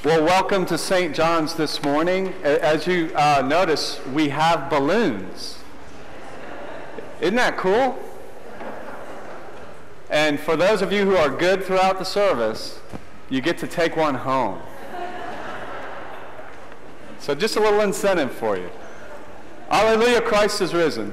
Well, welcome to St. John's this morning. As you notice, we have balloons. Isn't that cool? And for those of you who are good throughout the service, you get to take one home. So just a little incentive for you. Alleluia, Christ is risen.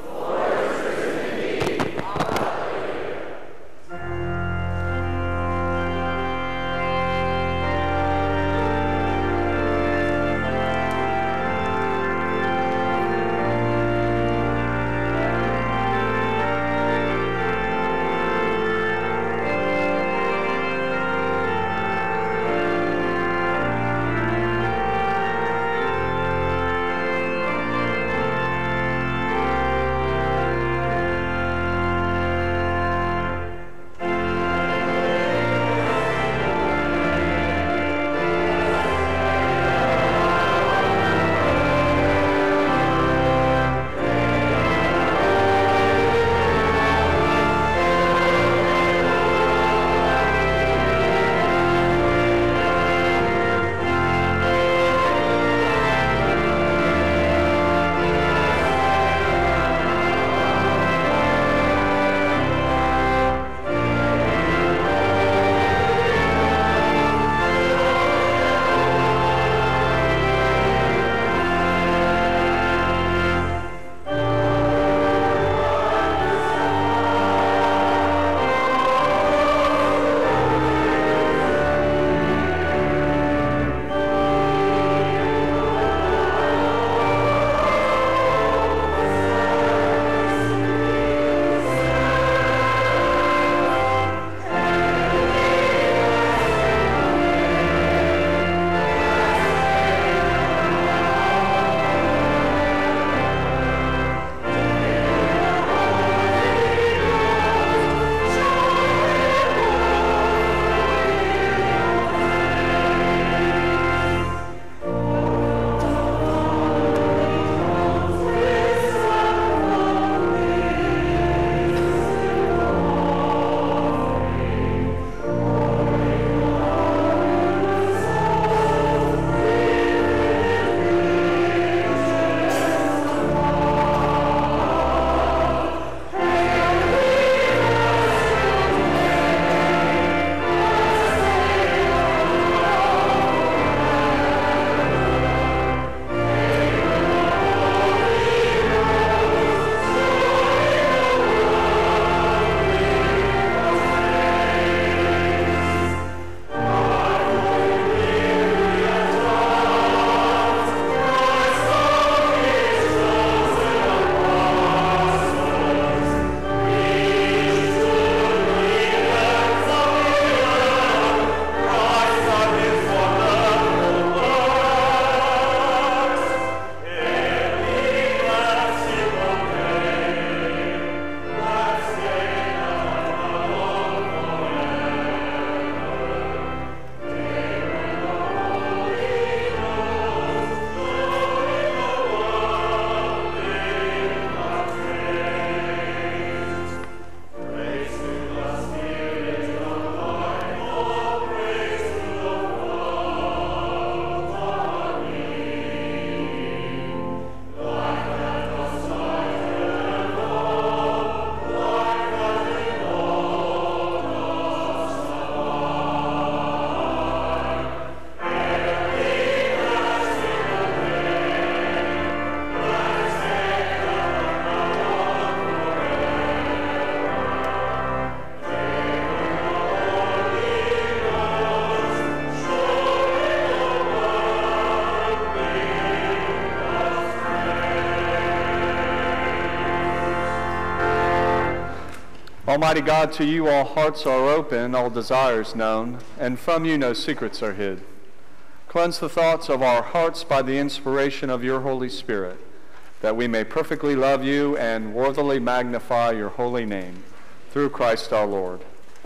Almighty God, to you all hearts are open, all desires known, and from you no secrets are hid. Cleanse the thoughts of our hearts by the inspiration of your Holy Spirit, that we may perfectly love you and worthily magnify your holy name, through Christ our Lord.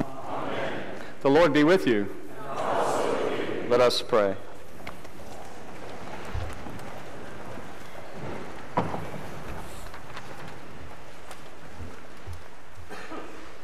Amen. The Lord be with you. And also with you. Let us pray.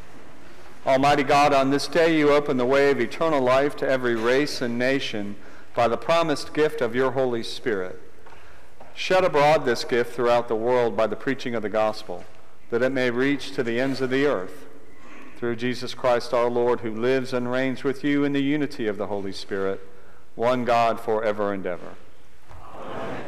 Almighty God, on this day you open the way of eternal life to every race and nation by the promised gift of your Holy Spirit. Shed abroad this gift throughout the world by the preaching of the gospel, that it may reach to the ends of the earth. Through Jesus Christ our Lord, who lives and reigns with you in the unity of the Holy Spirit, one God forever and ever. Amen.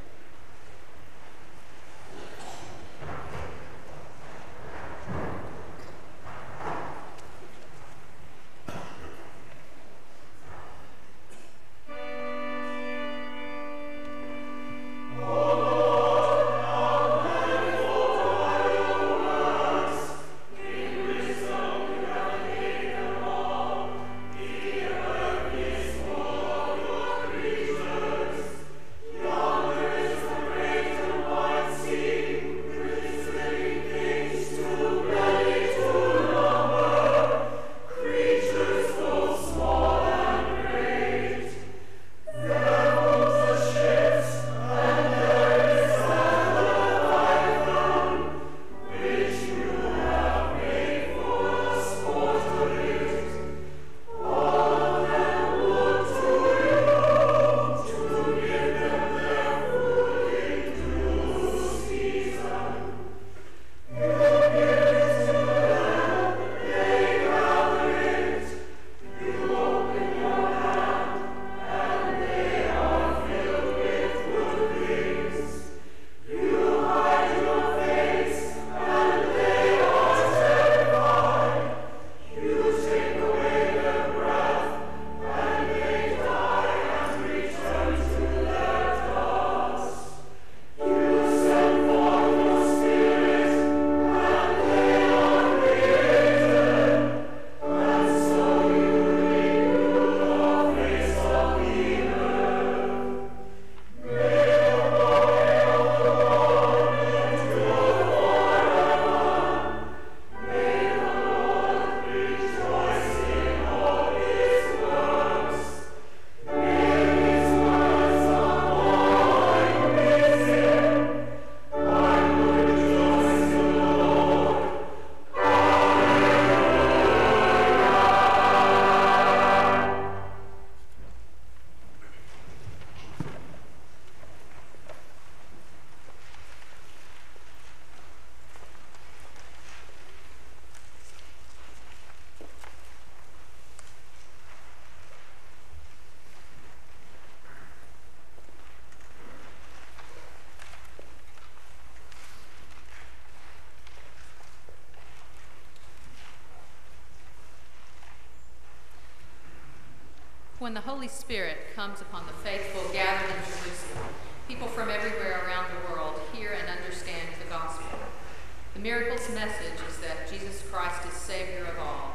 When the Holy Spirit comes upon the faithful gathered in Jerusalem, people from everywhere around the world hear and understand the gospel. The miracle's message is that Jesus Christ is Savior of all.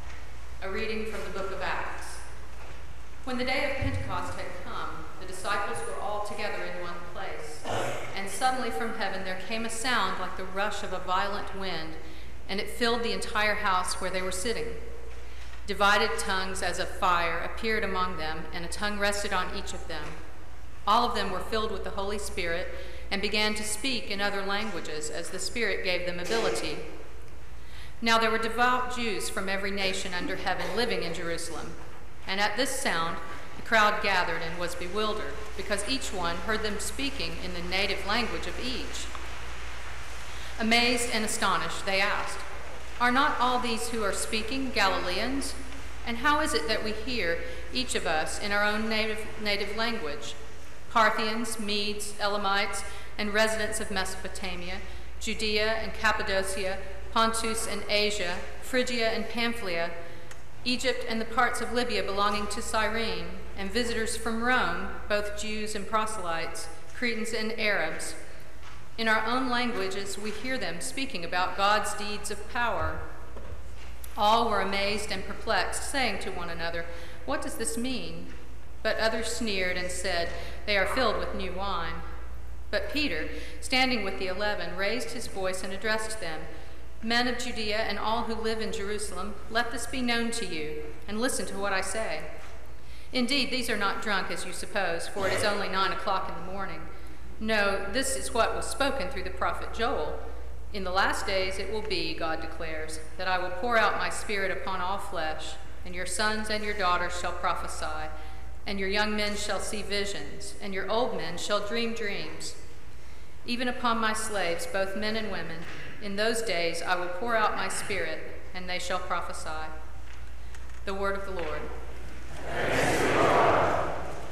A reading from the book of Acts. When the day of Pentecost had come, the disciples were all together in one place. And suddenly from heaven there came a sound like the rush of a violent wind, and it filled the entire house where they were sitting. Divided tongues as of fire appeared among them, and a tongue rested on each of them. All of them were filled with the Holy Spirit and began to speak in other languages as the Spirit gave them ability. Now there were devout Jews from every nation under heaven living in Jerusalem. And at this sound, the crowd gathered and was bewildered, because each one heard them speaking in the native language of each. Amazed and astonished, they asked, "Are not all these who are speaking Galileans? And how is it that we hear, each of us, in our own native language? Parthians, Medes, Elamites, and residents of Mesopotamia, Judea and Cappadocia, Pontus and Asia, Phrygia and Pamphylia, Egypt and the parts of Libya belonging to Cyrene, and visitors from Rome, both Jews and proselytes, Cretans and Arabs. In our own languages we hear them speaking about God's deeds of power." All were amazed and perplexed, saying to one another, "What does this mean?" But others sneered and said, "They are filled with new wine." But Peter, standing with the 11, raised his voice and addressed them, "Men of Judea and all who live in Jerusalem, let this be known to you, and listen to what I say. Indeed, these are not drunk as you suppose, for it is only 9 o'clock in the morning. No, this is what was spoken through the prophet Joel. In the last days it will be, God declares, that I will pour out my Spirit upon all flesh, and your sons and your daughters shall prophesy, And your young men shall see visions, and your old men shall dream dreams. Even upon my slaves, both men and women, in those days I will pour out my Spirit, and they shall prophesy. The word of the Lord. Thanks be to God.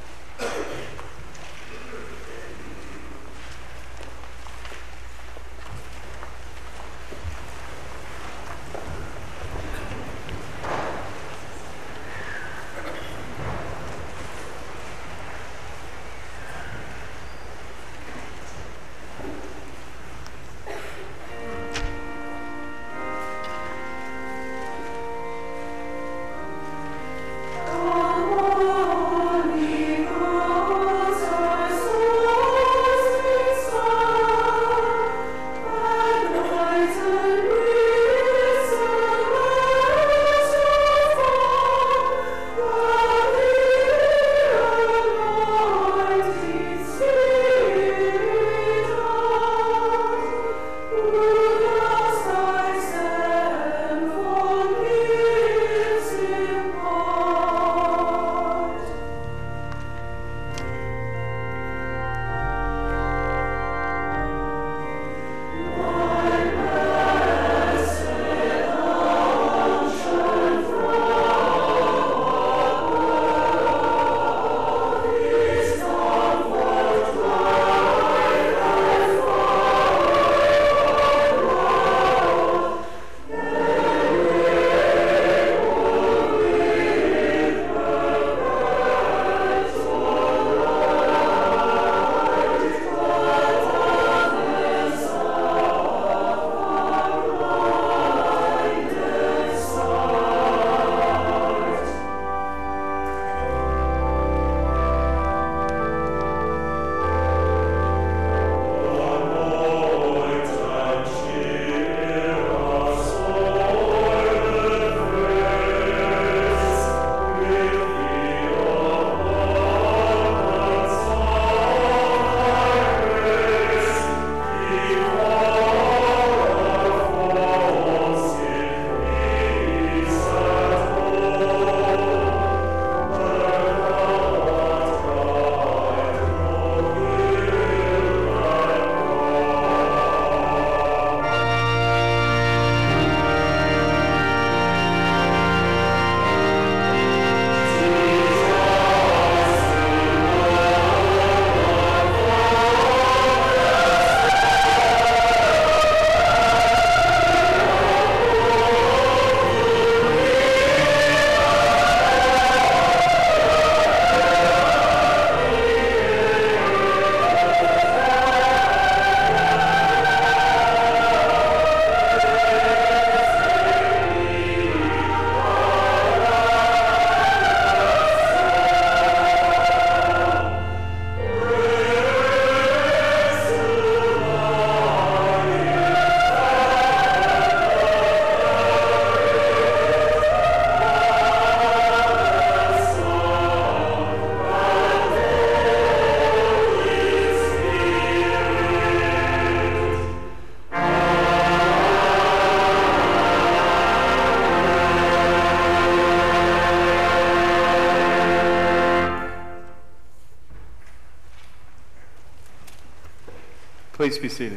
Please be seated.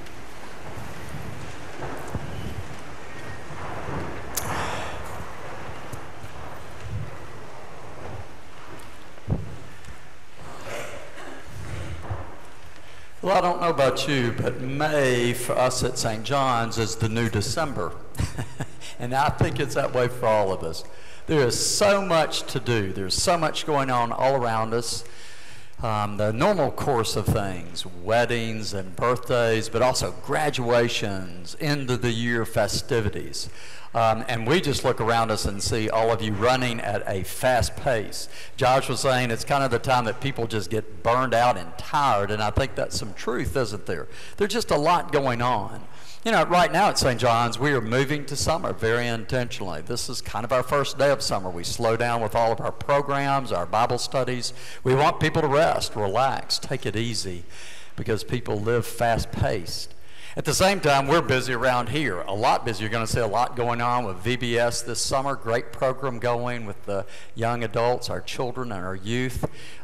Well, I don't know about you, but May for us at St. John's is the new December. And I think it's that way for all of us. There is so much to do. There's so much going on all around us. The normal course of things, weddings and birthdays, but also graduations, end of the year festivities. And we just look around us and see all of you running at a fast pace. Josh was saying it's kind of the time that people just get burned out and tired, and I think that's some truth, isn't there? There's just a lot going on. You know, right now at St. John's, we are moving to summer very intentionally. This is kind of our first day of summer. We slow down with all of our programs, our Bible studies. We want people to rest, relax, take it easy, because people live fast-paced. At the same time, we're busy around here, a lot busy. You're going to see a lot going on with VBS this summer. Great program going with the young adults, our children, and our youth.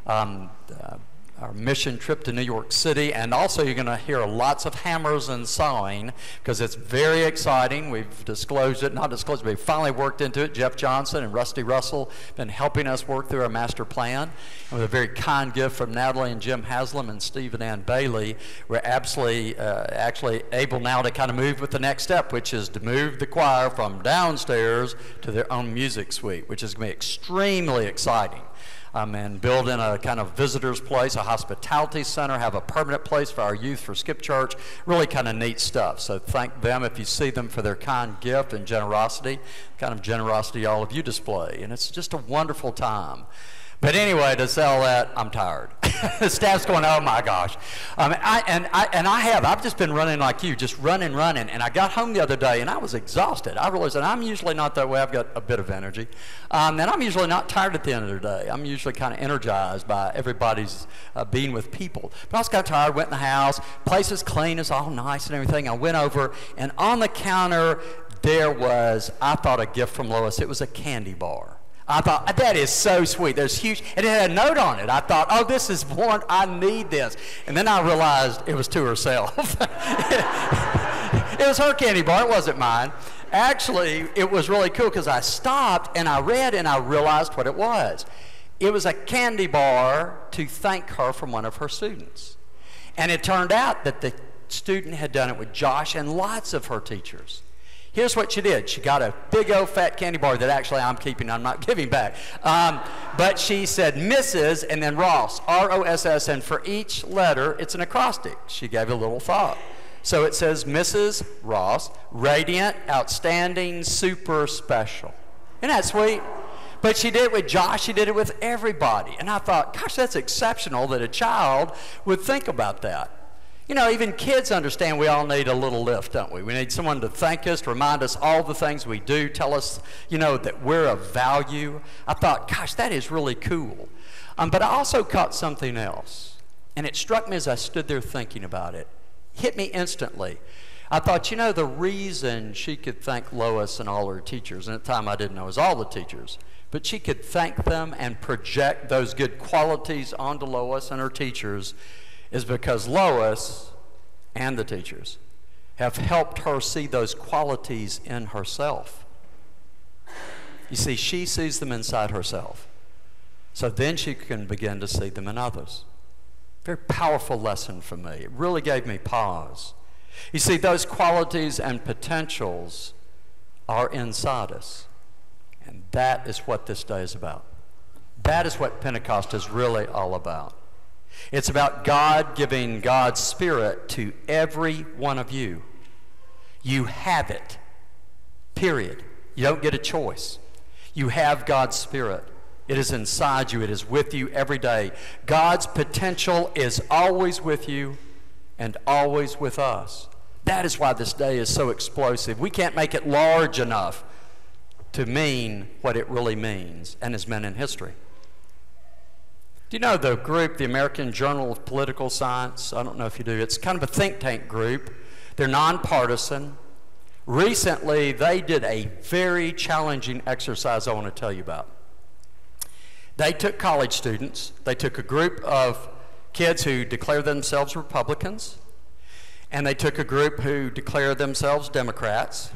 Our mission trip to New York City, and also you're going to hear lots of hammers and sawing because it's very exciting. We've disclosed it, not disclosed, but we've finally worked into it. Jeff Johnson and Rusty Russell have been helping us work through our master plan. And with a very kind gift from Natalie and Jim Haslam and Steve and Ann Bailey, we're absolutely actually able now to kind of move with the next step, which is to move the choir from downstairs to their own music suite, which is going to be extremely exciting. And build in a kind of visitor's place, a hospitality center, have a permanent place for our youth for Skip Church. Really kind of neat stuff. So thank them if you see them for their kind gift and generosity, kind of generosity all of you display. And it's just a wonderful time. But anyway, to sell that, I'm tired. The staff's going, oh my gosh. I've just been running like you, just running. And I got home the other day and I was exhausted. I realized that I'm usually not that way. I've got a bit of energy. And I'm usually not tired at the end of the day. I'm usually kind of energized by everybody's being with people. But I just got tired, went in the house, place is clean, it's all nice and everything. I went over and on the counter there was, I thought, a gift from Lois. It was a candy bar. I thought, that is so sweet. There's huge, and it had a note on it. I thought, oh, this is one, I need this. And then I realized it was to herself. It was her candy bar, it wasn't mine. Actually, it was really cool because I stopped and I read and I realized what it was. It was a candy bar to thank her from one of her students. And it turned out that the student had done it with Josh and lots of her teachers. Here's what she did. She got a big old fat candy bar that actually I'm keeping, I'm not giving back. But she said Mrs. and then Ross, R-O-S-S, and for each letter, it's an acrostic. She gave a little thought. So it says Mrs. Ross, radiant, outstanding, super special. Isn't that sweet? But she did it with Josh, she did it with everybody. And I thought, gosh, that's exceptional that a child would think about that. You know, even kids understand we all need a little lift, don't we? We need someone to thank us, to remind us all the things we do, tell us, you know, that we're of value. I thought, gosh, that is really cool. But I also caught something else. And it struck me as I stood there thinking about it. Hit me instantly. I thought, you know, the reason she could thank Lois and all her teachers, and at the time I didn't know it was all the teachers, but she could thank them and project those good qualities onto Lois and her teachers is because Lois and the teachers have helped her see those qualities in herself. You see, she sees them inside herself. So then she can begin to see them in others. Very powerful lesson for me. It really gave me pause. You see, those qualities and potentials are inside us. And that is what this day is about. That is what Pentecost is really all about. It's about God giving God's Spirit to every one of you. You have it, period. You don't get a choice. You have God's Spirit. It is inside you. It is with you every day. God's potential is always with you and always with us. That is why this day is so explosive. We can't make it large enough to mean what it really means and has meant in history. Do you know the group, the American Journal of Political Science? I don't know if you do. It's kind of a think tank group. They're nonpartisan. Recently, they did a very challenging exercise I want to tell you about. They took college students. They took a group of kids who declare themselves Republicans, and they took a group who declare themselves Democrats,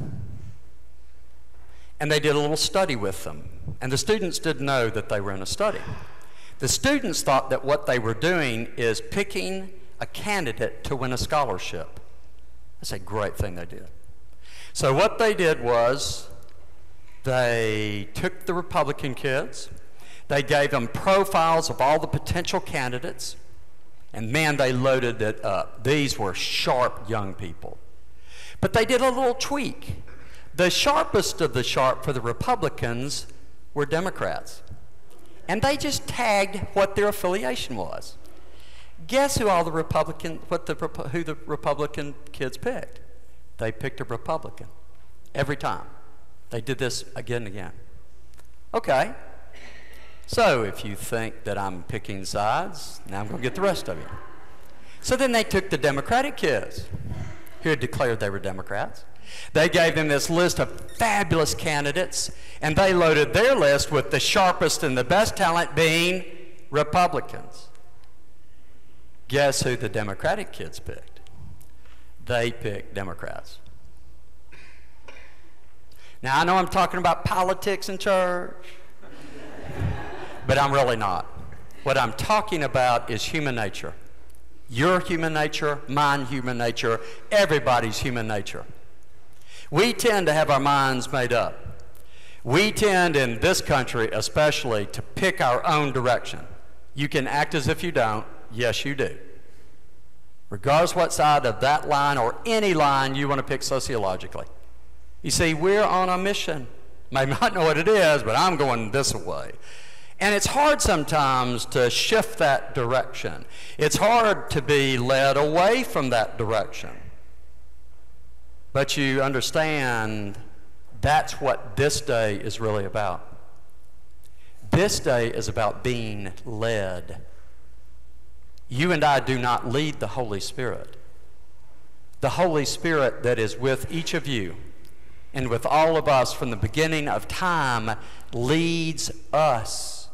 and they did a little study with them. And the students didn't know that they were in a study. The students thought that what they were doing is picking a candidate to win a scholarship. That's a great thing they did. So what they did was they took the Republican kids, they gave them profiles of all the potential candidates, and man, they loaded it up. These were sharp young people. But they did a little tweak. The sharpest of the sharp for the Republicans were Democrats. And they just tagged what their affiliation was. Guess who all the who the Republican kids picked? They picked a Republican every time. They did this again and again. Okay, so if you think that I'm picking sides, now I'm going to get the rest of you. So then they took the Democratic kids. who had declared they were Democrats. They gave them this list of fabulous candidates, and they loaded their list with the sharpest and the best talent being Republicans. Guess who the Democratic kids picked? They picked Democrats. Now, I know I'm talking about politics in church, but I'm really not. What I'm talking about is human nature. Your human nature, mine human nature, everybody's human nature. We tend to have our minds made up. We tend, in this country especially, to pick our own direction. You can act as if you don't. Yes, you do. Regardless what side of that line or any line you want to pick sociologically. You see, we're on a mission. May not know what it is, but I'm going this way. And it's hard sometimes to shift that direction. It's hard to be led away from that direction. But you understand that's what this day is really about. This day is about being led. You and I do not lead the Holy Spirit. The Holy Spirit that is with each of you and with all of us from the beginning of time leads us.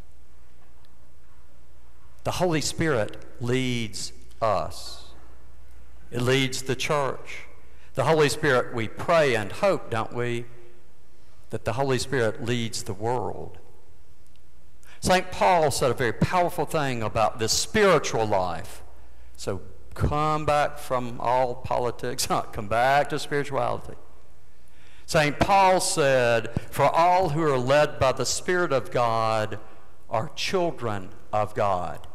The Holy Spirit leads us. It leads the church. The Holy Spirit, we pray and hope, don't we, that the Holy Spirit leads the world. St. Paul said a very powerful thing about this spiritual life. So come back from all politics, come back to spirituality. St. Paul said, for all who are led by the Spirit of God are children of God.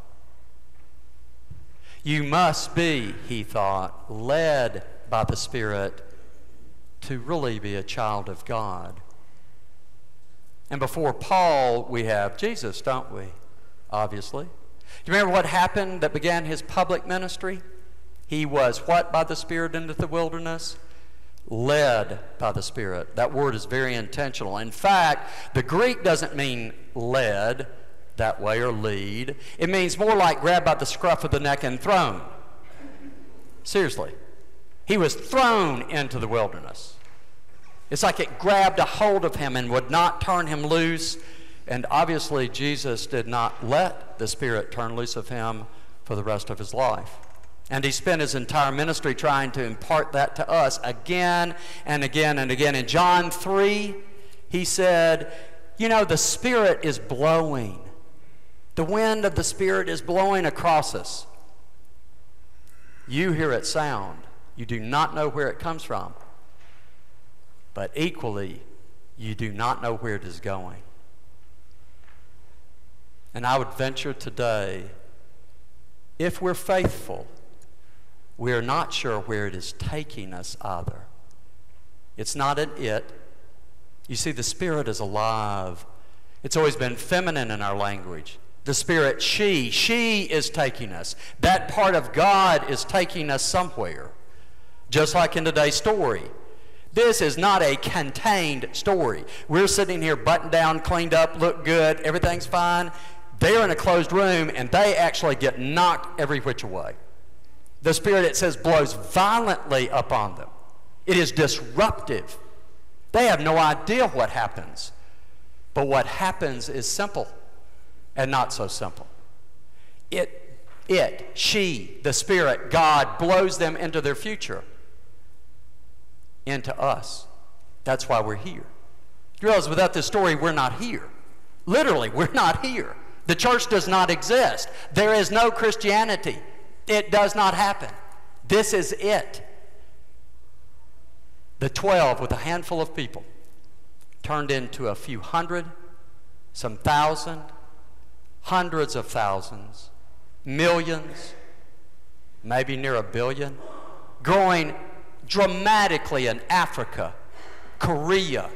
You must be, he thought, led by the Spirit to really be a child of God. And before Paul, we have Jesus, don't we? Obviously. Do you remember what happened that began his public ministry? He was what by the Spirit into the wilderness? Led by the Spirit. That word is very intentional. In fact, the Greek doesn't mean led that way or lead. It means more like grabbed by the scruff of the neck and thrown. Seriously. He was thrown into the wilderness. It's like it grabbed a hold of him and would not turn him loose. And obviously, Jesus did not let the Spirit turn loose of him for the rest of his life. And he spent his entire ministry trying to impart that to us again and again and again. In John 3, he said, you know, the Spirit is blowing. The wind of the Spirit is blowing across us. You hear its sound. You do not know where it comes from. But equally, you do not know where it is going. And I would venture today, if we're faithful, we're not sure where it is taking us either. It's not an it. You see, the Spirit is alive. It's always been feminine in our language. The Spirit, she is taking us. That part of God is taking us somewhere. Just like in today's story. This is not a contained story. We're sitting here buttoned down, cleaned up, look good, everything's fine. They're in a closed room and they actually get knocked every which way. The Spirit, it says, blows violently upon them. It is disruptive. They have no idea what happens. But what happens is simple and not so simple. She, the Spirit, God, blows them into their future. Into us. That's why we're here. You realize without this story, we're not here. Literally, we're not here. The church does not exist. There is no Christianity. It does not happen. This is it. The 12 with a handful of people turned into a few hundred, some thousand, hundreds of thousands, millions, maybe near a billion, growing dramatically in Africa, Korea,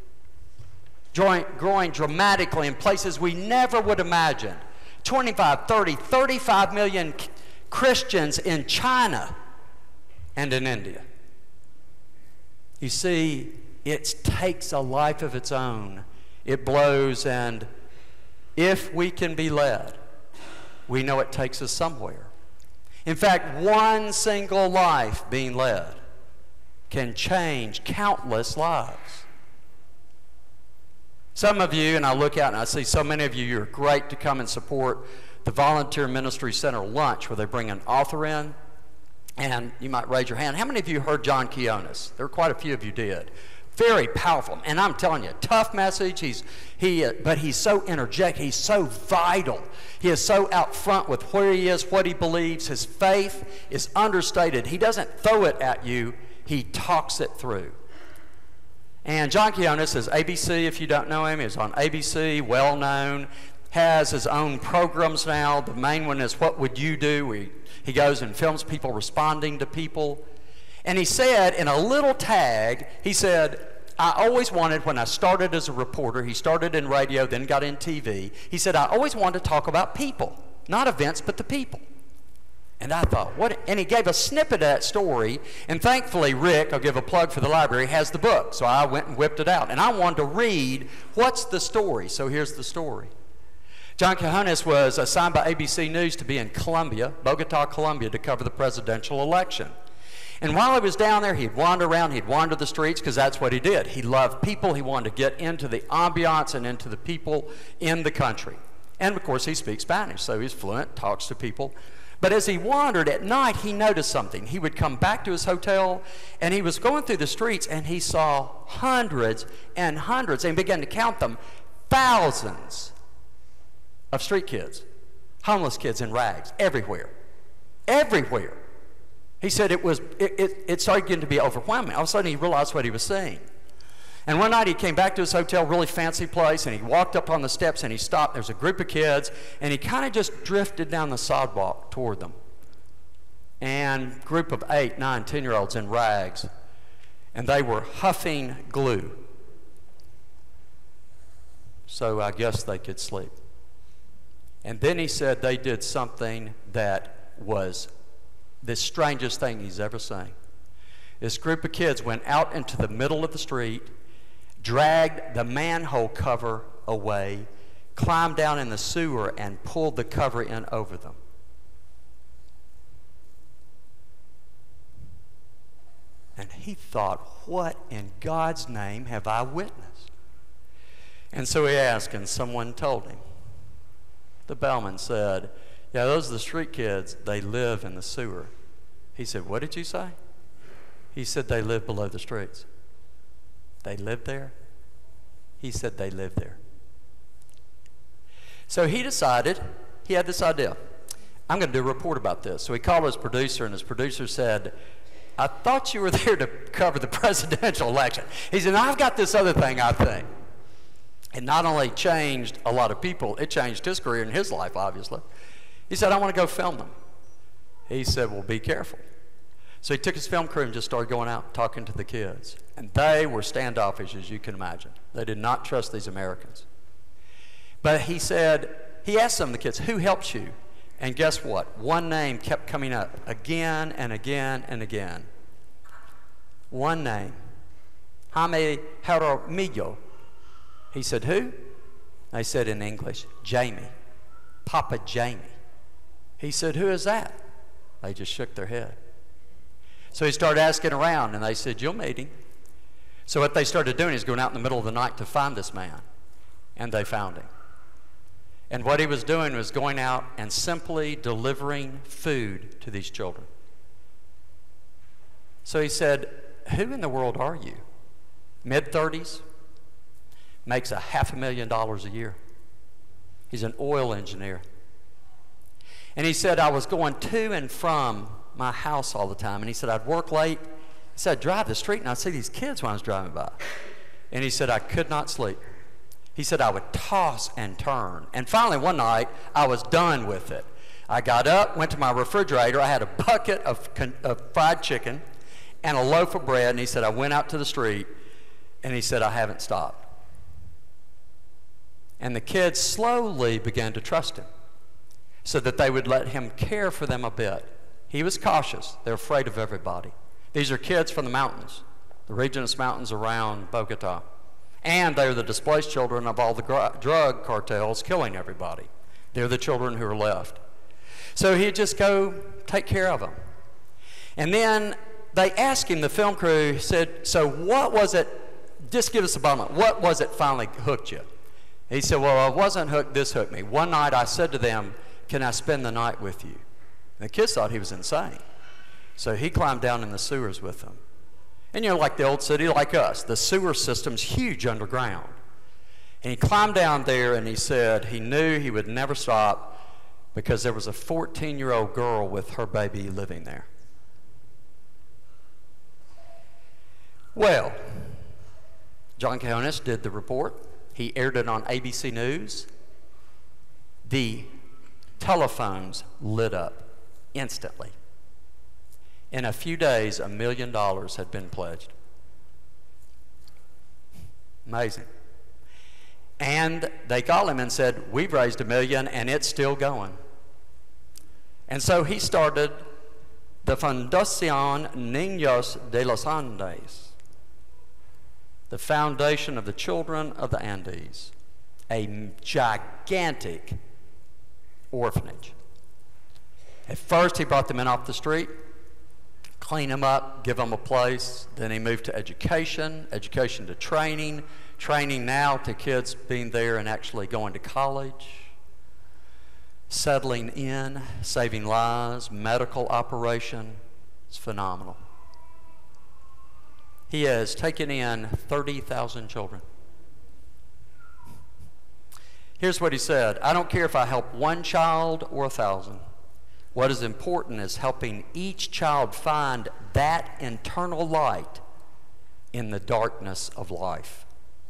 growing dramatically in places we never would imagine. 25, 30, 35 million Christians in China and in India. You see, it takes a life of its own. It blows, and if we can be led, we know it takes us somewhere. In fact, one single life being led can change countless lives. Some of you, and I look out and I see so many of you, you're great to come and support the Volunteer Ministry Center lunch where they bring an author in, and you might raise your hand. How many of you heard John Keonis? There were quite a few of you did. Very powerful, and I'm telling you, tough message. But he's so energetic. He's so vital. He is so out front with where he is, what he believes. His faith is understated. He doesn't throw it at you. He talks it through. And John Keonis is ABC, if you don't know him. He's on ABC, well known. Has his own programs now. The main one is What Would You Do? He goes and films people responding to people. And he said in a little tag, he said, I always wanted, when I started as a reporter, he started in radio, then got in TV. He said, I always wanted to talk about people, not events, but the people. And I thought, what? And he gave a snippet of that story. And thankfully, Rick, I'll give a plug for the library, has the book. So I went and whipped it out. And I wanted to read, what's the story? So here's the story. John Keonis was assigned by ABC News to be in Colombia, Bogota, Colombia, to cover the presidential election. And while he was down there, he'd wander around, he'd wander the streets, because that's what he did. He loved people. He wanted to get into the ambiance and into the people in the country. And of course, he speaks Spanish, so he's fluent, talks to people. But as he wandered at night, he noticed something. He would come back to his hotel, and he was going through the streets, and he saw hundreds and hundreds, and he began to count them, thousands of street kids, homeless kids in rags, everywhere. Everywhere. He said it started getting to be overwhelming. All of a sudden, he realized what he was seeing. And one night, he came back to his hotel, really fancy place, and he walked up on the steps, and he stopped. There was a group of kids, and he kind of just drifted down the sidewalk toward them. And a group of 8, 9, 10-year-olds in rags, and they were huffing glue. So I guess they could sleep. And then he said they did something that was the strangest thing he's ever seen. This group of kids went out into the middle of the street, dragged the manhole cover away, climbed down in the sewer, and pulled the cover in over them. And he thought, what in God's name have I witnessed? And so he asked, and someone told him. The bellman said, yeah, those are the street kids. They live in the sewer. He said, what did you say? He said, they live below the streets. They live there? He said, they live there. So he decided, he had this idea. I'm going to do a report about this. So he called his producer, and his producer said, I thought you were there to cover the presidential election. He said, I've got this other thing, I think. It not only changed a lot of people, it changed his career and his life, obviously. He said, I want to go film them. He said, well, be careful. So he took his film crew and just started going out talking to the kids. And they were standoffish, as you can imagine. They did not trust these Americans. But he said, he asked some of the kids, who helps you? And guess what? One name kept coming up again and again and again. One name. Jaime Jaramillo. He said, who? They said in English, Jamie. Papa Jamie. He said, who is that? They just shook their head. So he started asking around, and they said, you'll meet him. So what they started doing is going out in the middle of the night to find this man. And they found him. And what he was doing was going out and simply delivering food to these children. So he said, who in the world are you? Mid-30s? Makes $500,000 a year. He's an oil engineer. And he said, I was going to and from my house all the time. And he said, I'd work late. He said, I'd drive the street and I'd see these kids when I was driving by. And he said, I could not sleep. He said, I would toss and turn. And finally, one night, I was done with it. I got up, went to my refrigerator. I had a bucket of fried chicken and a loaf of bread. And he said, I went out to the street. And he said, I haven't stopped. And the kids slowly began to trust him so that they would let him care for them a bit. He was cautious. They're afraid of everybody. These are kids from the mountains, the regionous mountains around Bogota. And they're the displaced children of all the drug cartels killing everybody. They're the children who are left. So he'd just go take care of them. And then they asked him, the film crew said, so what was it, just give us a moment, what was it finally hooked you? He said, well, I wasn't hooked, this hooked me. One night I said to them, can I spend the night with you? And the kids thought he was insane. So he climbed down in the sewers with them. And you know, like the old city, like us, the sewer system's huge underground. And he climbed down there and he said he knew he would never stop because there was a 14-year-old girl with her baby living there. Well, John Cahonis did the report. He aired it on ABC News. The telephones lit up instantly. In a few days, $1 million had been pledged. Amazing. And they called him and said, we've raised $1 million and it's still going. And so he started the Fundación Niños de los Andes, the Foundation of the Children of the Andes, a gigantic orphanage. At first, he brought them in off the street, clean them up, give them a place. Then he moved to education, education to training, training now to kids being there and actually going to college, settling in, saving lives, medical operation. It's phenomenal. He has taken in 30,000 children. Here's what he said, I don't care if I help one child or 1,000. What is important is helping each child find that internal light in the darkness of life.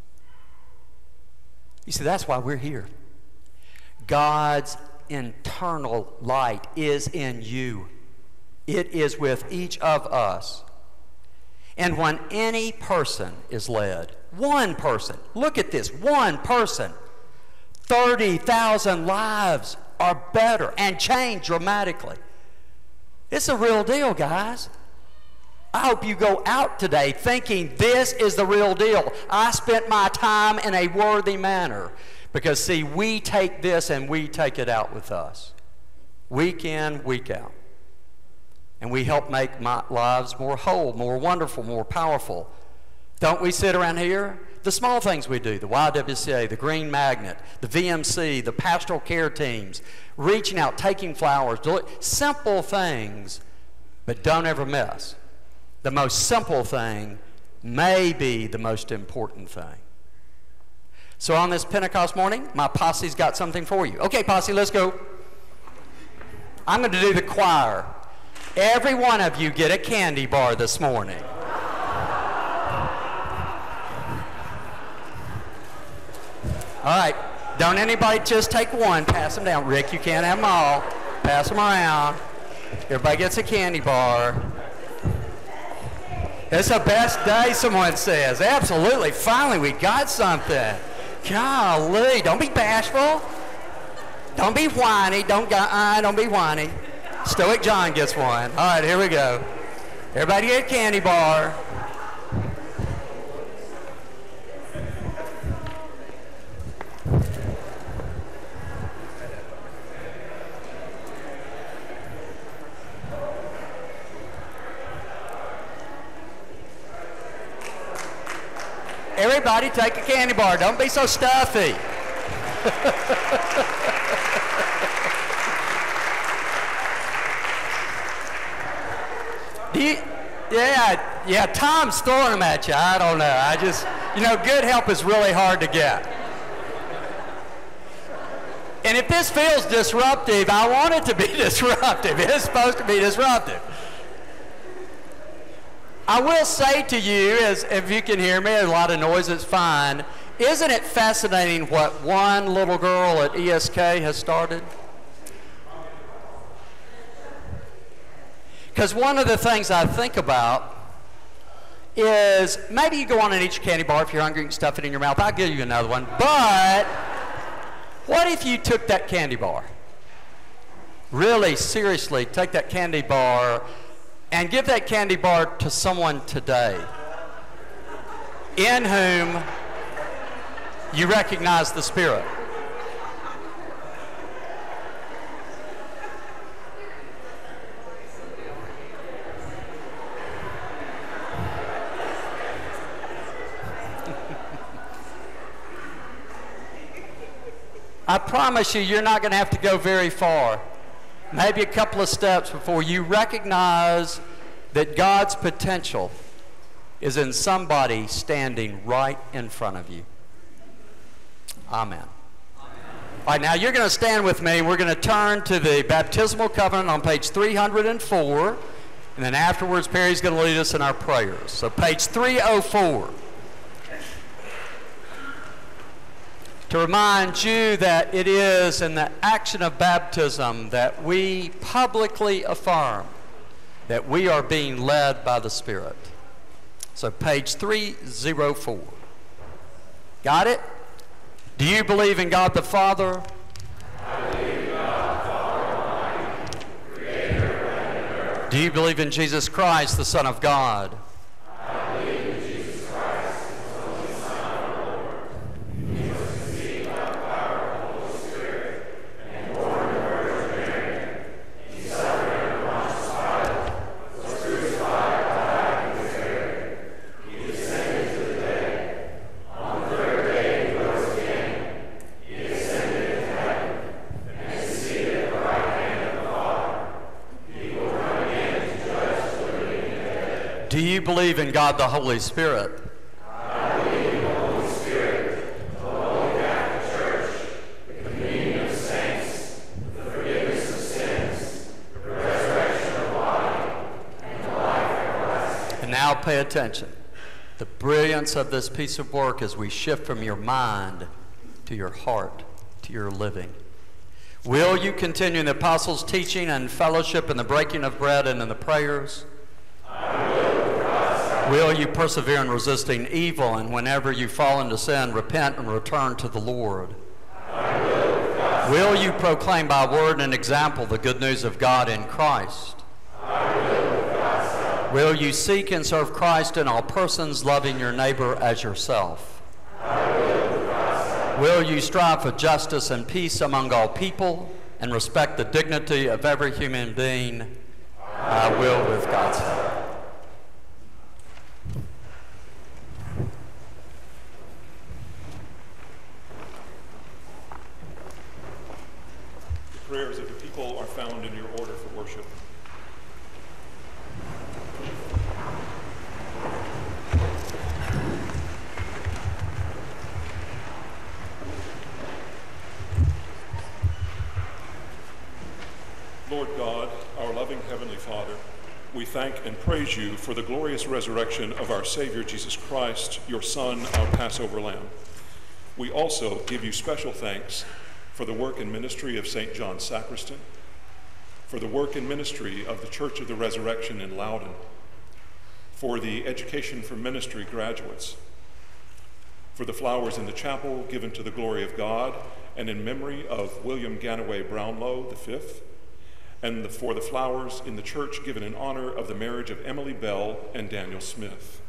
You see, that's why we're here. God's internal light is in you. It is with each of us. And when any person is led, one person, look at this, one person, 30,000 lives are better and change dramatically. It's a real deal, guys. I hope you go out today thinking this is the real deal. I spent my time in a worthy manner. Because, see, we take this and we take it out with us. Week in, week out. And we help make my lives more whole, more wonderful, more powerful. Don't we sit around here? The small things we do, the YWCA, the Green Magnet, the VMC, the pastoral care teams, reaching out, taking flowers, simple things, but don't ever miss. The most simple thing may be the most important thing. So on this Pentecost morning, my posse's got something for you. Okay, posse, let's go. I'm going to do the choir. Every one of you get a candy bar this morning. All right, don't anybody just take one, pass them down. Rick, you can't have them all. Pass them around. Everybody gets a candy bar. It's the best day, someone says. Absolutely, finally we got something. Golly, don't be bashful. Don't be whiny, don't be whiny. Stoic John gets one. All right, here we go. Everybody get a candy bar. Everybody take a candy bar. Don't be so stuffy. Yeah, Tom's throwing them at you. I don't know. Good help is really hard to get. And if this feels disruptive, I want it to be disruptive. It is supposed to be disruptive. I will say to you, as if you can hear me, there's a lot of noise, it's fine. Isn't it fascinating what one little girl at ESK has started? Because one of the things I think about is maybe you go on and eat your candy bar if you're hungry and stuff it in your mouth. I'll give you another one. But what if you took that candy bar? Really, seriously, take that candy bar and give that candy bar to someone today in whom you recognize the Spirit. I promise you, you're not going to have to go very far. Maybe a couple of steps before you recognize that God's potential is in somebody standing right in front of you. Amen. All right, now you're going to stand with me. We're going to turn to the baptismal covenant on page 304, and then afterwards Perry's going to lead us in our prayers. So page 304. To remind you that it is in the action of baptism that we publicly affirm that we are being led by the Spirit. So page 304. Got it? Do you believe in God the Father? I believe in God the Father Almighty, creator of heaven and earth. Do you believe in Jesus Christ, the Son of God? I believe in Jesus Christ, His only Son, our Lord. He was conceived by the power of the Holy Spirit and born of the Virgin Mary. He suffered under Pontius Pilate, was crucified, died, and was buried. He descended to the dead. On the third day he rose again. He ascended into heaven and is seated at the right hand of the Father. He will come again to judge the living and the dead. Do you believe in God the Holy Spirit? I believe in the Holy Spirit, the Holy Catholic Church, the communion of saints, the forgiveness of sins, the resurrection of the body, and the life everlasting. And now pay attention. The brilliance of this piece of work as we shift from your mind to your heart, to your living. Will you continue in the apostles' teaching and fellowship and the breaking of bread and in the prayers? I will, with God's help. Will you persevere in resisting evil, and whenever you fall into sin, repent and return to the Lord? I will, with God's Will you proclaim by word and example the good news of God in Christ? I will, with God's help. Will you seek and serve Christ in all persons, loving your neighbor as yourself? I will, with God's help. Will you strive for justice and peace among all people and respect the dignity of every human being? I will, with God's help. The prayers of the people are found in your order for worship. Lord God, our loving Heavenly Father, we thank and praise you for the glorious resurrection of our Savior Jesus Christ, your Son, our Passover Lamb. We also give you special thanks for the work and ministry of St. John Sacristan, for the work and ministry of the Church of the Resurrection in Loudon, for the Education for Ministry graduates, for the flowers in the chapel given to the glory of God and in memory of William Ganaway Brownlow V, and for the flowers in the church given in honor of the marriage of Emily Bell and Daniel Smith.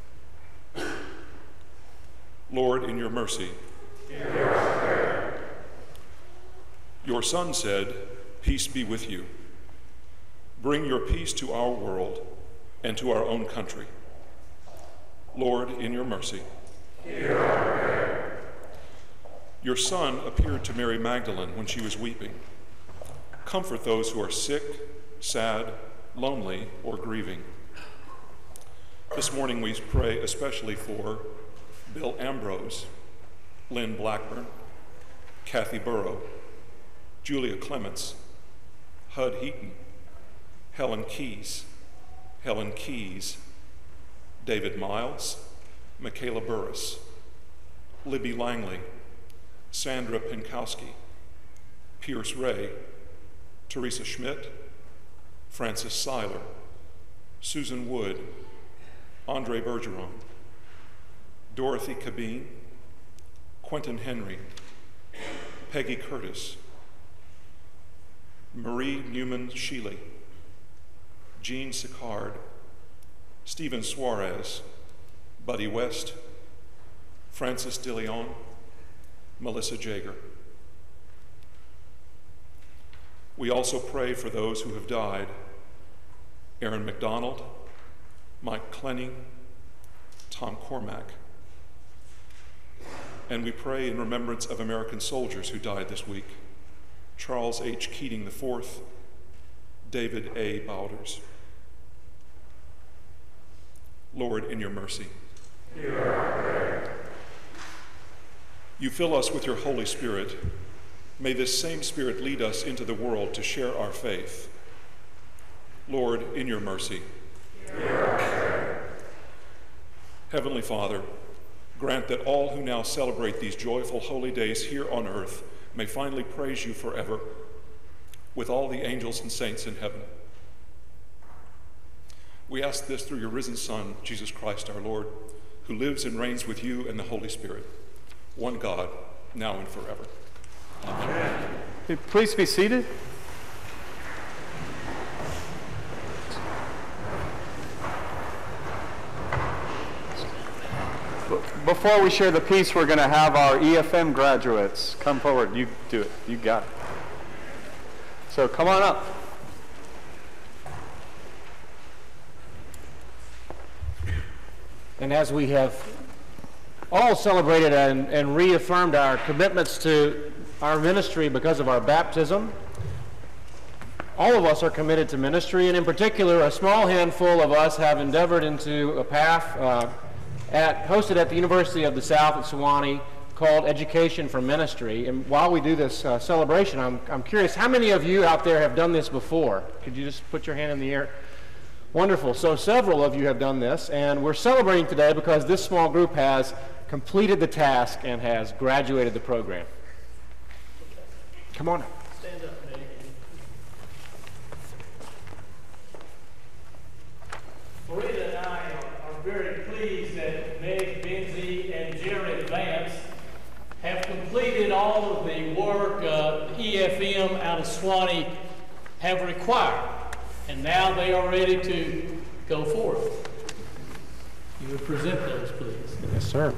Lord, in your mercy, Hear our prayer. your Son said, "Peace be with you." Bring your peace to our world and to our own country. Lord, in your mercy, Hear our prayer. your Son appeared to Mary Magdalene when she was weeping. Comfort those who are sick, sad, lonely, or grieving. This morning we pray especially for Bill Ambrose, Lynn Blackburn, Kathy Burrow, Julia Clements, Hud Heaton, Helen Keys, David Miles, Michaela Burris, Libby Langley, Sandra Pinkowski, Pierce Ray, Teresa Schmidt, Francis Seiler, Susan Wood, Andre Bergeron, Dorothy Cabine, Quentin Henry, Peggy Curtis, Marie Newman-Sheely, Jean Sicard, Stephen Suarez, Buddy West, Francis DeLeon, Melissa Jager. We also pray for those who have died: Aaron McDonald, Mike Clenny, Tom Cormack. And we pray in remembrance of American soldiers who died this week: Charles H. Keating IV, David A. Bowders. Lord, in your mercy, hear our prayer. You fill us with your Holy Spirit. May this same Spirit lead us into the world to share our faith. Lord, in your mercy, hear our prayer. Heavenly Father, grant that all who now celebrate these joyful holy days here on earth may finally praise you forever with all the angels and saints in heaven. We ask this through your risen Son, Jesus Christ our Lord, who lives and reigns with you and the Holy Spirit, one God, now and forever. Amen. Please be seated. Before we share the peace, we're going to have our EFM graduates come forward. You do it. You got it. So come on up. And as we have all celebrated and reaffirmed our commitments to our ministry because of our baptism, all of us are committed to ministry, and in particular, a small handful of us have endeavored into a path hosted at the University of the South at Sewanee called Education for Ministry. And while we do this celebration, I'm curious, how many of you out there have done this before? Could you just put your hand in the air? Wonderful. So several of you have done this, and we're celebrating today because this small group has completed the task and has graduated the program. Come on up. Stand up, Meg. Marita and I are very pleased that Meg Benzie and Jared Vance have completed all of the work EFM out of Sewanee have required, and now they are ready to go forth. You would present those, please. Yes, sir.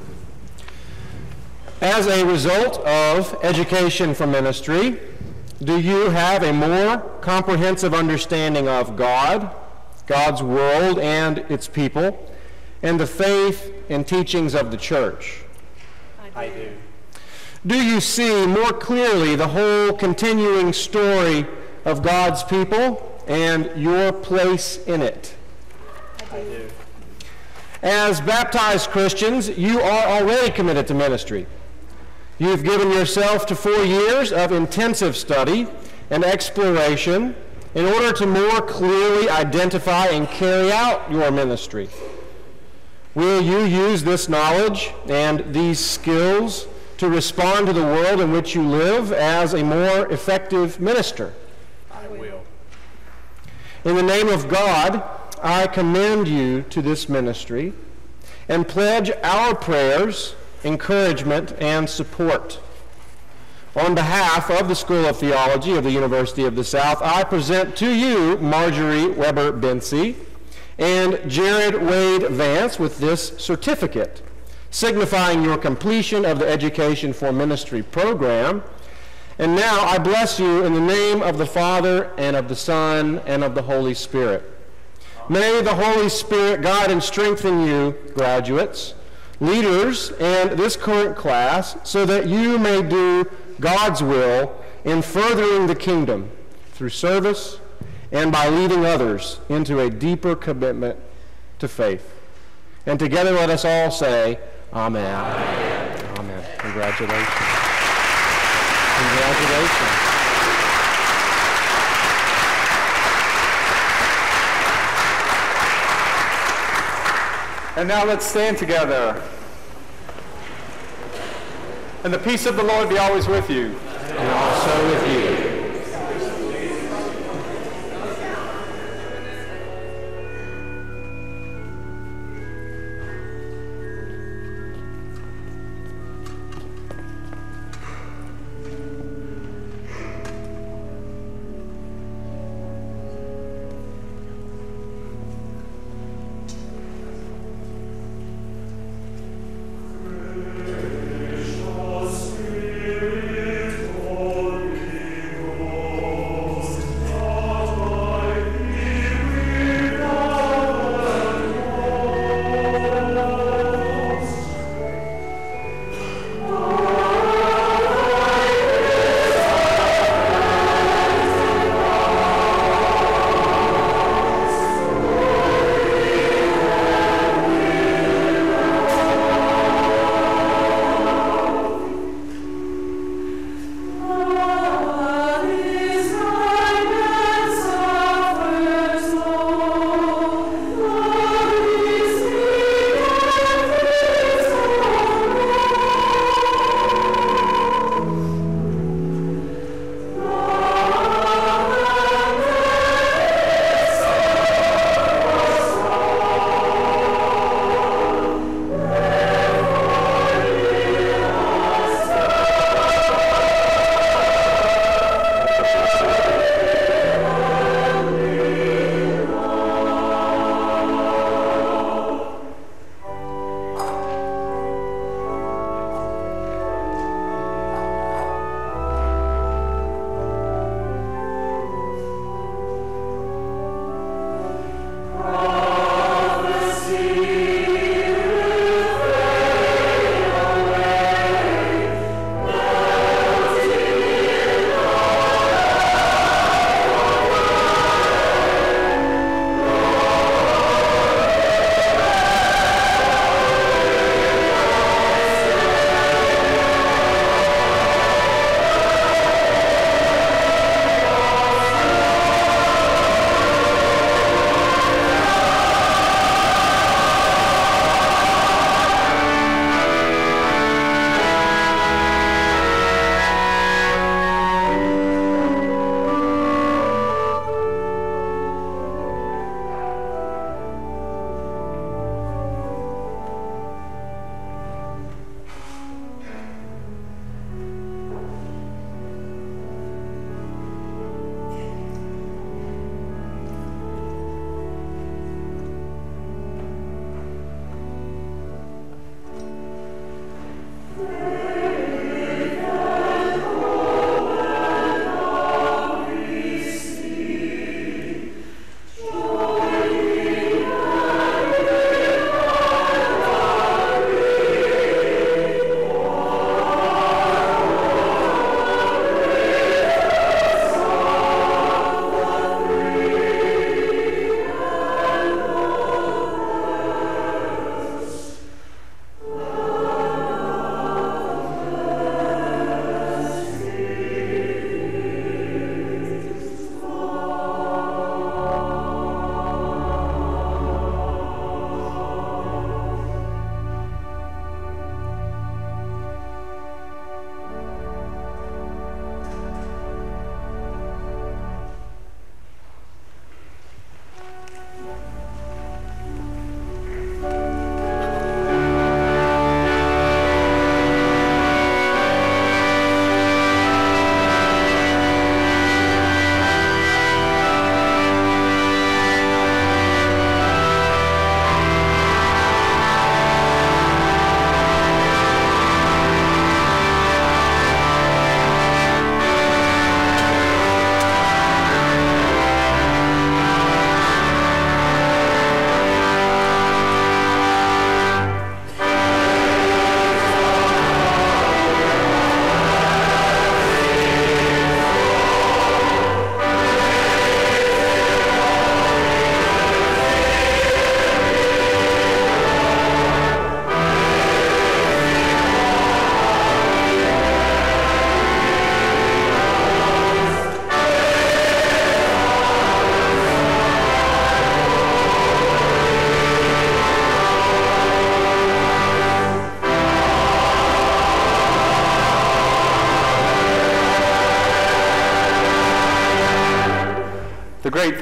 As a result of Education for Ministry, do you have a more comprehensive understanding of God, God's world and its people, and the faith and teachings of the church? I do. Do you see more clearly the whole continuing story of God's people and your place in it? I do. As baptized Christians, you are already committed to ministry. You've given yourself to 4 years of intensive study and exploration in order to more clearly identify and carry out your ministry. Will you use this knowledge and these skills to respond to the world in which you live as a more effective minister? I will. In the name of God, I commend you to this ministry and pledge our prayers, encouragement, and support. On behalf of the School of Theology of the University of the South, I present to you Marjorie Weber Benzie and Jared Wade Vance with this certificate, signifying your completion of the Education for Ministry program. And now I bless you in the name of the Father, and of the Son, and of the Holy Spirit. May the Holy Spirit guide and strengthen you, graduates, leaders, and this current class, so that you may do God's will in furthering the kingdom through service and by leading others into a deeper commitment to faith. And together let us all say, Amen. Amen. Amen. Congratulations. Congratulations. And now let's stand together. And the peace of the Lord be always with you. And also with you. Spirit, Holy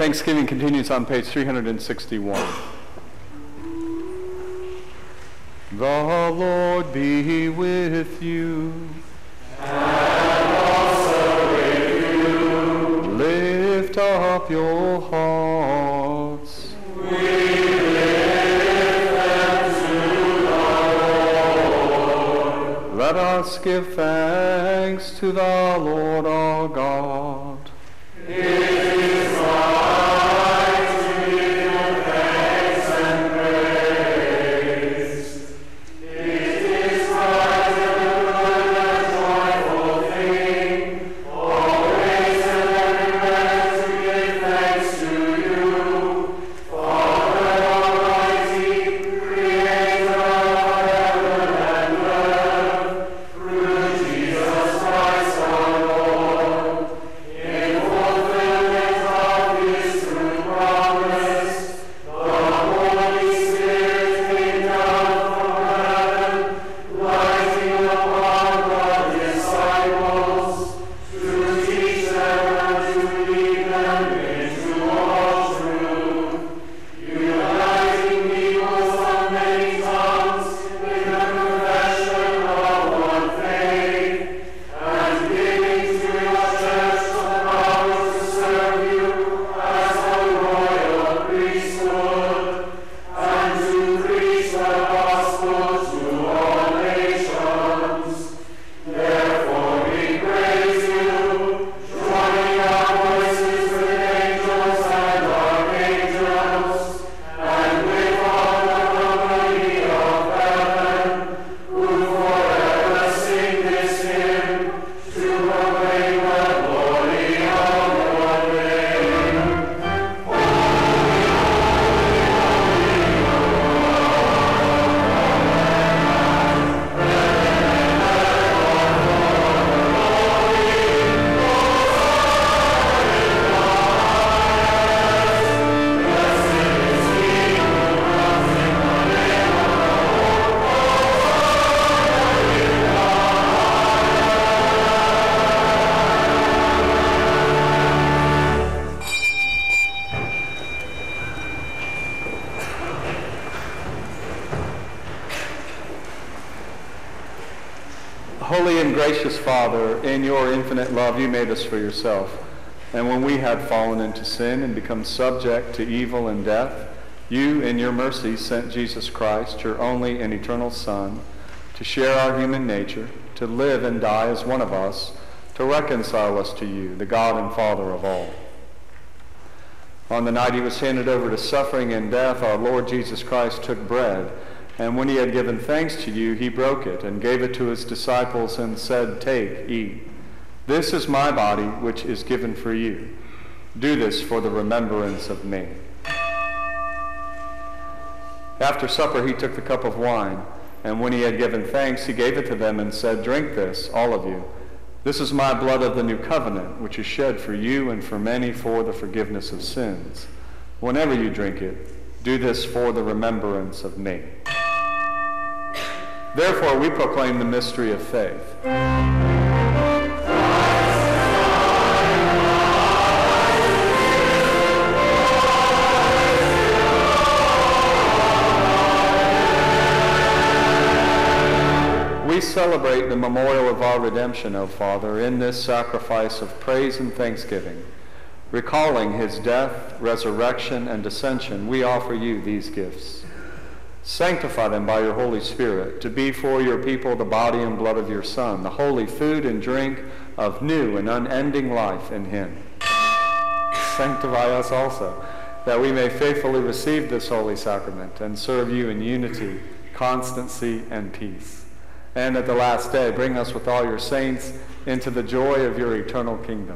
Thanksgiving continues on page 361. The Lord be with you. And also with you. Lift up your hearts. We lift them to the Lord. Let us give thanks to the Lord our God. It is right to give Him thanks and praise. It is right and good and joyful thing, always and everywhere to give thanks to you, Father Almighty, Creator of heaven and earth, through Jesus Christ our Lord. In fulfillment of His true promise, the Holy Spirit came down from heaven, lighting upon the disciples, to teach them and to lead them into all truth, uniting peoples of many tongues in the confession of one faith, and giving to your church the power to serve you as a royal priesthood, and to preach the gospel to all nations. Therefore we praise you, joining our voices with angels and archangels, and with all the company of heaven, who forever sing this hymn, to proclaim the glory of your name. Holy and gracious Father, in your infinite love you made us for yourself. And when we had fallen into sin and become subject to evil and death, you in your mercy sent Jesus Christ, your only and eternal Son, to share our human nature, to live and die as one of us, to reconcile us to you, the God and Father of all. On the night he was handed over to suffering and death, our Lord Jesus Christ took bread, and when he had given thanks to you, he broke it and gave it to his disciples and said, "Take, eat. This is my body, which is given for you. Do this for the remembrance of me." After supper, he took the cup of wine, and when he had given thanks, he gave it to them and said, "Drink this, all of you. This is my blood of the new covenant, which is shed for you and for many for the forgiveness of sins. Whenever you drink it, do this for the remembrance of me." Therefore, we proclaim the mystery of faith. We celebrate the memorial of our redemption, O Father, in this sacrifice of praise and thanksgiving. Recalling his death, resurrection, and ascension, we offer you these gifts. Sanctify them by your Holy Spirit, to be for your people the body and blood of your Son, the holy food and drink of new and unending life in him. Sanctify us also, that we may faithfully receive this holy sacrament and serve you in unity, constancy, and peace. And at the last day, bring us with all your saints into the joy of your eternal kingdom.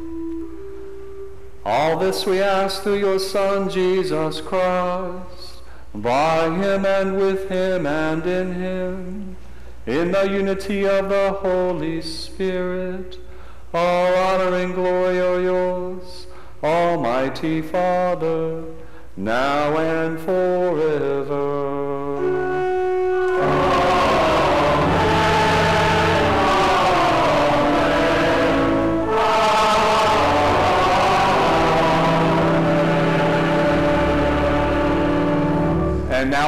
All this we ask through your Son, Jesus Christ, by him and with him and in him, in the unity of the Holy Spirit, all honor and glory are yours, Almighty Father, now and forever.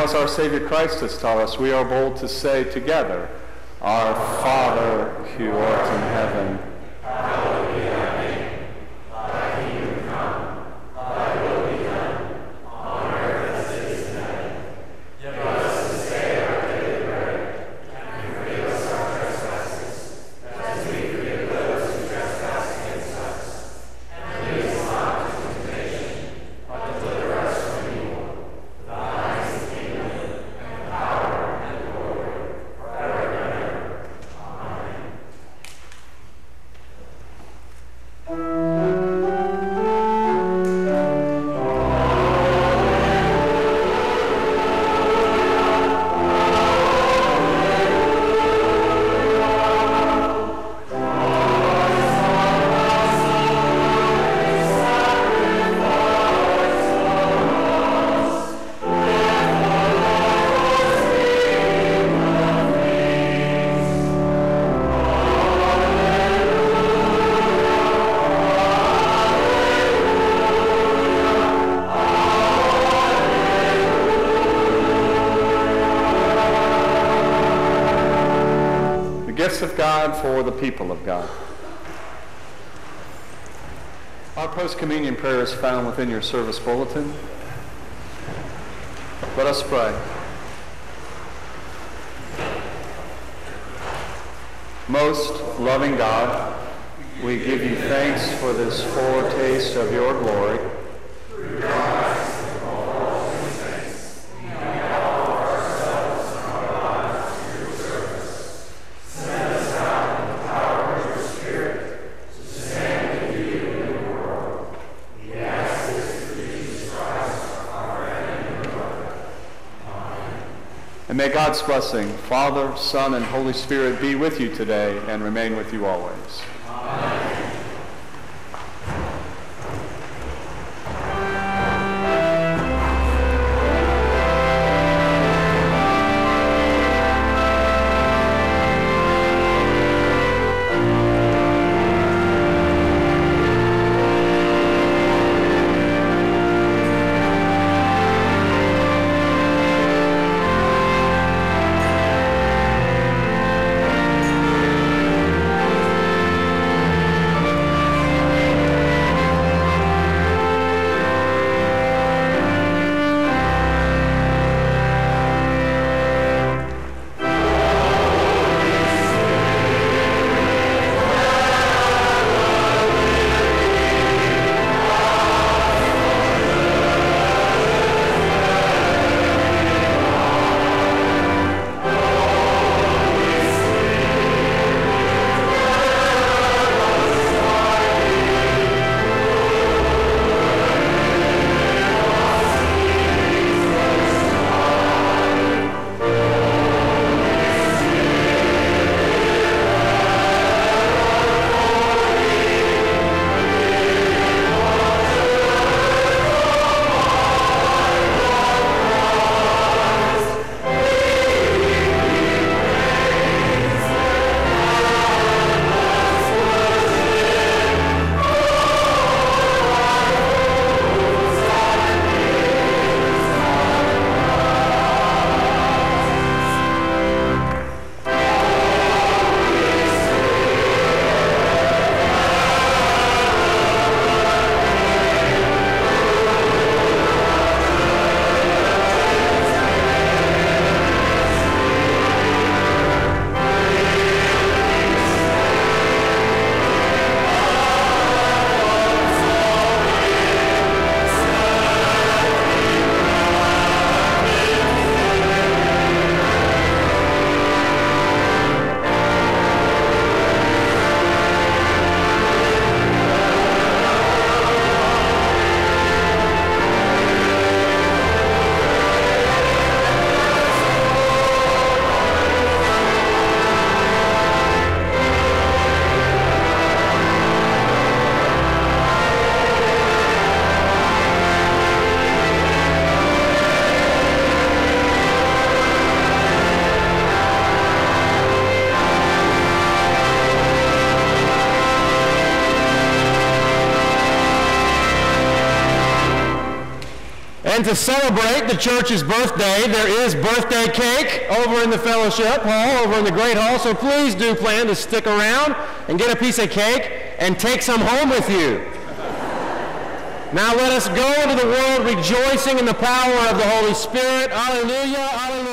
now, as our Savior Christ has taught us, we are bold to say together, Our Father, who art in heaven, hallowed be thy name. Thy kingdom come, thy will be done, on earth as it is in heaven. Give us this day our daily bread, and forgive us our trespasses, as we forgive those who trespass against us. And lead us not into temptation, but deliver us from evil. Thine is the kingdom, and the power, and the glory, forever and ever. Amen. Gifts of God for the people of God. Our post-communion prayer is found within your service bulletin. Let us pray. Most loving God, we give you thanks for this foretaste of your glory. And may God's blessing, Father, Son, and Holy Spirit be with you today and remain with you always. And to celebrate the church's birthday, there is birthday cake over in the fellowship hall, over in the great hall. So please do plan to stick around and get a piece of cake and take some home with you. Now let us go into the world rejoicing in the power of the Holy Spirit. Hallelujah, hallelujah.